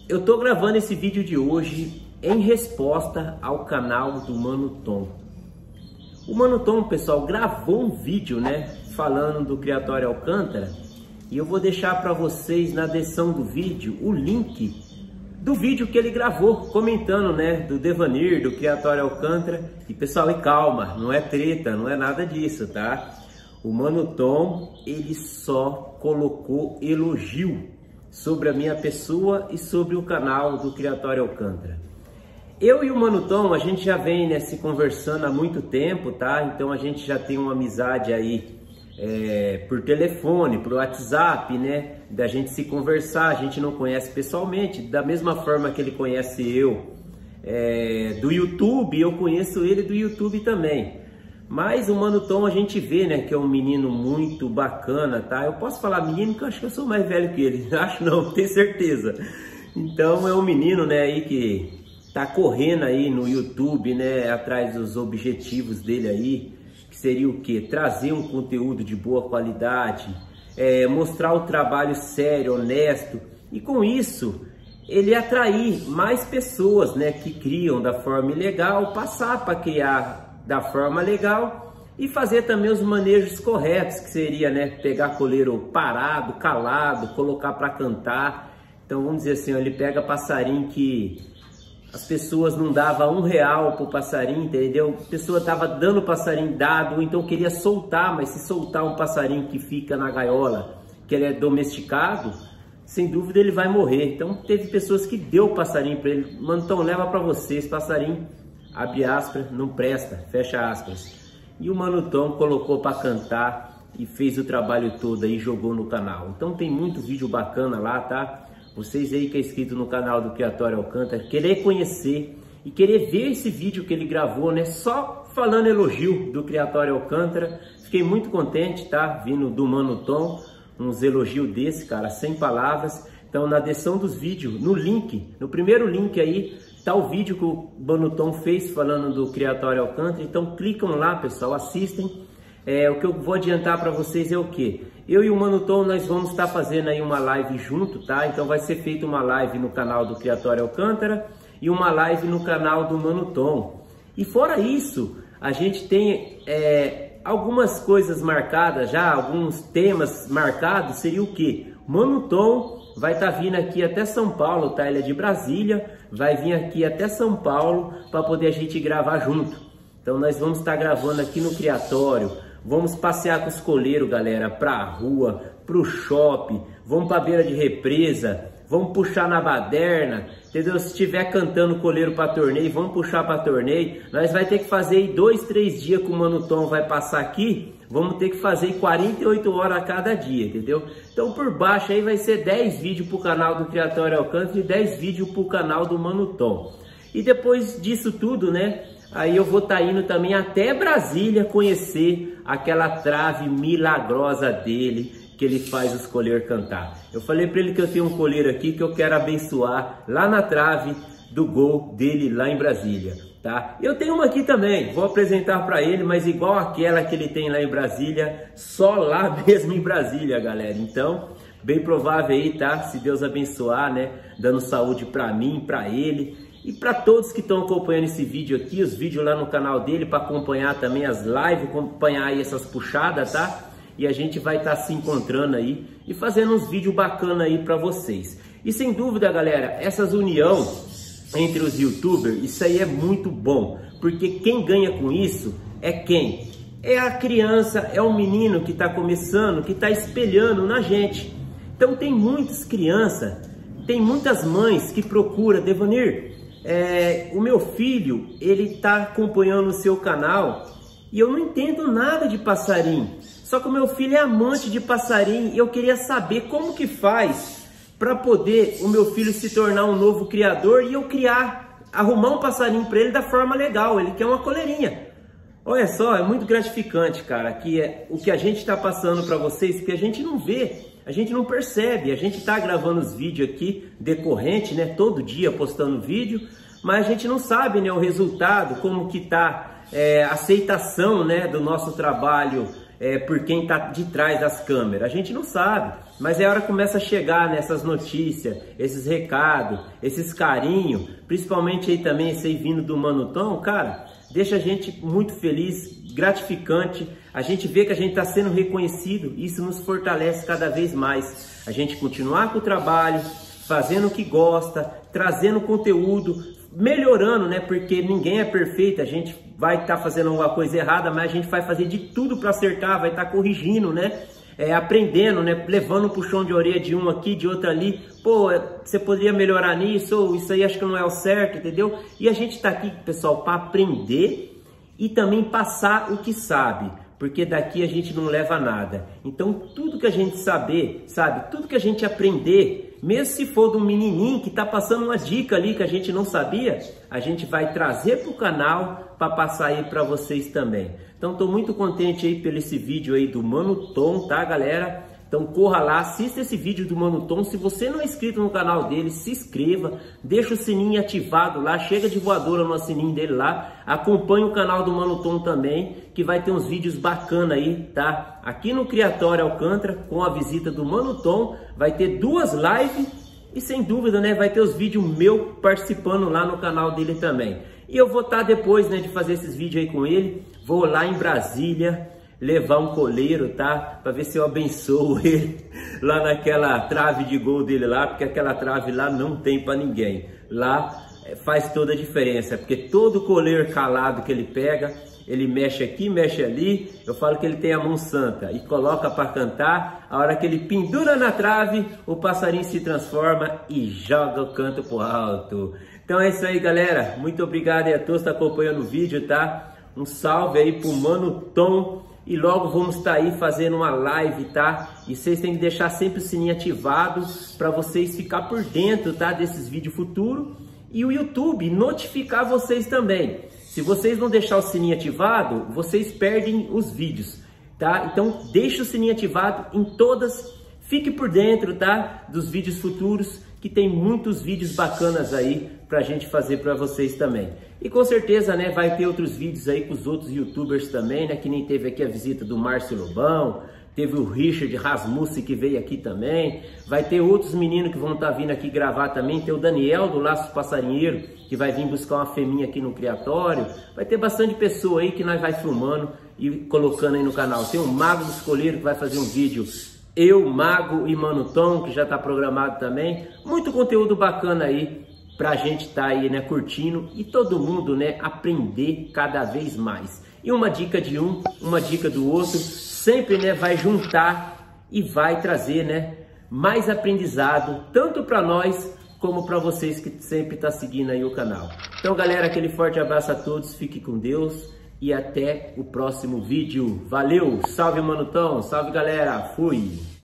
Eu tô gravando esse vídeo de hoje em resposta ao canal do Mano Tom. O Mano Tom, pessoal, gravou um vídeo, né, falando do Criatório Alcântara, e eu vou deixar para vocês na descrição do vídeo o link do vídeo que ele gravou, comentando, né, do Devanir, do Criatório Alcântara. E pessoal, e calma, não é treta, não é nada disso, tá? O Mano Tom, ele só colocou elogio sobre a minha pessoa e sobre o canal do Criatório Alcântara. Eu e o Mano Tom, a gente já vem, né, se conversando há muito tempo, tá? Então a gente já tem uma amizade aí por telefone, por WhatsApp, né? Da gente se conversar, a gente não conhece pessoalmente, da mesma forma que ele conhece eu do YouTube, eu conheço ele do YouTube também. Mas o Mano Tom a gente vê, né, que é um menino muito bacana, tá? Eu posso falar menino porque eu acho que eu sou mais velho que ele, acho não, tenho certeza. Então é um menino, né, aí que tá correndo aí no YouTube, né, atrás dos objetivos dele aí, que seria o quê? Trazer um conteúdo de boa qualidade, mostrar o trabalho sério, honesto, e com isso ele atrair mais pessoas, né, que criam da forma ilegal, passar para criar da forma legal e fazer também os manejos corretos, que seria, né, pegar coleiro parado, calado, colocar para cantar. Então vamos dizer assim, ele pega passarinho que as pessoas não davam R$1 pro passarinho, entendeu? A pessoa tava dando passarinho dado, ou então queria soltar, mas se soltar um passarinho que fica na gaiola, que ele é domesticado, sem dúvida ele vai morrer. Então teve pessoas que deu o passarinho para ele, mano, então leva para você, esse passarinho, abre aspas, não presta, fecha aspas. E o Mano Tom colocou para cantar e fez o trabalho todo aí, jogou no canal. Então tem muito vídeo bacana lá, tá? Vocês aí que é inscrito no canal do Criatório Alcântara, querer conhecer e querer ver esse vídeo que ele gravou, né? Só falando elogio do Criatório Alcântara. Fiquei muito contente, tá? Vindo do Mano Tom, uns elogios desse, cara, sem palavras. Então na descrição dos vídeos, no link, no primeiro link aí, tá o vídeo que o Mano Tom fez falando do Criatório Alcântara. Então clicam lá, pessoal, assistem. O que eu vou adiantar para vocês é o que? Eu e o Mano Tom, nós vamos estar fazendo aí uma live junto, tá? Então vai ser feita uma live no canal do Criatório Alcântara e uma live no canal do Mano Tom. E fora isso, a gente tem algumas coisas marcadas já, alguns temas marcados. Seria o que? Mano Tom vai estar vindo aqui até São Paulo, tá? Ele é de Brasília, vai vir aqui até São Paulo para poder a gente gravar junto. Então nós vamos estar gravando aqui no Criatório, vamos passear com os coleiros, galera, pra rua, pro shopping, vamos pra beira de represa, vamos puxar na baderna, entendeu? Se tiver cantando coleiro para torneio, vamos puxar para torneio. Nós vai ter que fazer aí 2, 3 dias que o Mano Tom vai passar aqui, vamos ter que fazer 48 horas a cada dia, entendeu? Então por baixo aí vai ser 10 vídeos pro canal do Criatório Alcântara e 10 vídeos pro canal do Mano Tom. E depois disso tudo, né, aí eu vou estar indo também até Brasília conhecer aquela trave milagrosa dele, que ele faz os coleiros cantar. Eu falei para ele que eu tenho um coleiro aqui que eu quero abençoar lá na trave do gol dele lá em Brasília, tá? Eu tenho uma aqui também, vou apresentar para ele, mas igual aquela que ele tem lá em Brasília, só lá mesmo em Brasília, galera. Então, bem provável aí, tá? Se Deus abençoar, né? Dando saúde para mim, para ele e para todos que estão acompanhando esse vídeo aqui, os vídeos lá no canal dele, para acompanhar também as lives, acompanhar aí essas puxadas, tá? E a gente vai estar se encontrando aí e fazendo uns vídeos bacanas aí para vocês. E sem dúvida, galera, essas união entre os youtubers, isso aí é muito bom, porque quem ganha com isso é quem? É a criança, é o menino que está começando, que está espelhando na gente. Então tem muitas crianças, tem muitas mães que procuram, Devanir, o meu filho, ele está acompanhando o seu canal e eu não entendo nada de passarinho. Só que o meu filho é amante de passarinho e eu queria saber como que faz para poder o meu filho se tornar um novo criador e eu arrumar um passarinho para ele da forma legal. Ele quer uma coleirinha. Olha só, é muito gratificante, cara, que o que a gente está passando para vocês, porque a gente não vê, a gente não percebe. A gente está gravando os vídeos aqui decorrente, né? Todo dia postando vídeo, mas a gente não sabe, né, o resultado, como que tá a aceitação, né, do nosso trabalho por quem está de trás das câmeras. A gente não sabe, mas é a hora que começa a chegar nessas notícias, esses recados, esses carinhos, principalmente aí também esse aí vindo do Mano Tom, cara, deixa a gente muito feliz, gratificante. A gente vê que a gente está sendo reconhecido, isso nos fortalece cada vez mais. A gente continuar com o trabalho, fazendo o que gosta, trazendo conteúdo, melhorando, né? Porque ninguém é perfeito, a gente vai estar fazendo alguma coisa errada, mas a gente vai fazer de tudo para acertar, vai estar corrigindo, né? Aprendendo, né? Levando um puxão de orelha de um aqui, de outro ali. Pô, você poderia melhorar nisso, ou isso aí acho que não é o certo, entendeu? E a gente está aqui, pessoal, para aprender e também passar o que sabe. Porque daqui a gente não leva nada. Então tudo que a gente saber, sabe, tudo que a gente aprender, mesmo se for de um menininho que está passando uma dica ali que a gente não sabia, a gente vai trazer para o canal para passar aí para vocês também. Então estou muito contente aí pelo esse vídeo aí do Mano Tom, tá, galera? Então corra lá, assista esse vídeo do Mano Tom. Se você não é inscrito no canal dele, se inscreva, deixa o sininho ativado lá, chega de voadora no sininho dele lá, acompanhe o canal do Mano Tom também, que vai ter uns vídeos bacanas aí, tá? Aqui no Criatório Alcântara, com a visita do Mano Tom, vai ter 2 lives e sem dúvida, né, vai ter os vídeos meu participando lá no canal dele também. E eu vou estar depois, né, de fazer esses vídeos aí com ele, vou lá em Brasília, levar um coleiro, tá? Para ver se eu abençoo ele lá naquela trave de gol dele lá, porque aquela trave lá não tem para ninguém. Lá faz toda a diferença, porque todo coleiro calado que ele pega, ele mexe aqui, mexe ali. Eu falo que ele tem a mão santa e coloca para cantar. A hora que ele pendura na trave, o passarinho se transforma e joga o canto pro alto. Então é isso aí, galera. Muito obrigado a todos que estão acompanhando o vídeo, tá? Um salve aí pro Mano Tom. E logo vamos estar aí fazendo uma live, tá? E vocês têm que deixar sempre o sininho ativado para vocês ficar por dentro, tá? Desses vídeos futuros. E o YouTube notificar vocês também. Se vocês não deixar o sininho ativado, vocês perdem os vídeos, tá? Então deixa o sininho ativado em todas. Fique por dentro, tá? Dos vídeos futuros, que tem muitos vídeos bacanas aí pra gente fazer para vocês também. E com certeza, né, vai ter outros vídeos aí com os outros youtubers também, né, que nem teve aqui a visita do Márcio Lobão, teve o Richard Rasmussen que veio aqui também, vai ter outros meninos que vão estar vindo aqui gravar também, tem o Daniel do Laço Passarinheiro, que vai vir buscar uma fêmea aqui no criatório, vai ter bastante pessoa aí que nós vai filmando e colocando aí no canal. Tem o Mago dos Coleiros que vai fazer um vídeo, eu, Mago e Mano Tom, que já está programado também, muito conteúdo bacana aí, pra gente tá aí, né, curtindo e todo mundo, né, aprender cada vez mais. E uma dica de um, uma dica do outro, sempre, né, vai juntar e vai trazer, né, mais aprendizado, tanto para nós como para vocês que sempre tá seguindo aí o canal. Então, galera, aquele forte abraço a todos, fique com Deus e até o próximo vídeo. Valeu, salve Mano Tom, salve galera, fui!